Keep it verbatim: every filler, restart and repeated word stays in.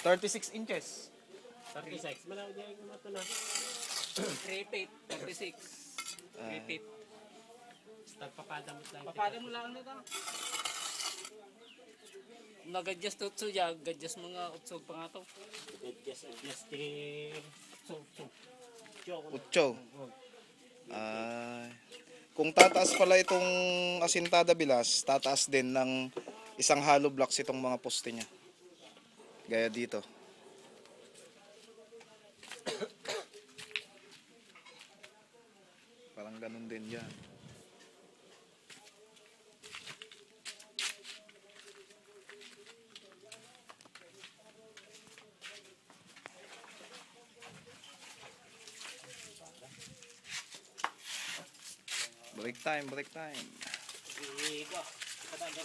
thirty-six inches. thirty-six. Malaw niya yung mato na. Repeat, thirty-six. Repeat. Tagpapada mo lang. Papada mo lang nito. Nagadyas to utso ya, gadyas mga utso pa nga to. Gadyas, gadyas ti... So, so. Utso. Ay. Kung tataas pala itong asintada bilas, tataas din ng isang hollow blocks itong mga poste niya. Gaya dito. Parang ganun din yan. Break time, break time. Igo.